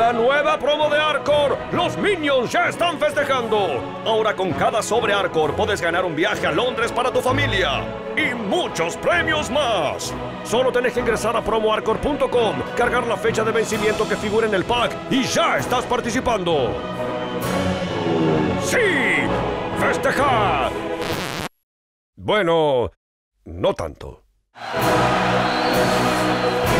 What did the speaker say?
La nueva promo de Arcor. Los Minions ya están festejando. Ahora con cada sobre Arcor puedes ganar un viaje a Londres para tu familia. Y muchos premios más. Solo tenés que ingresar a promoarcor.com, cargar la fecha de vencimiento que figura en el pack y ya estás participando. ¡Sí! ¡Festejar! Bueno, no tanto.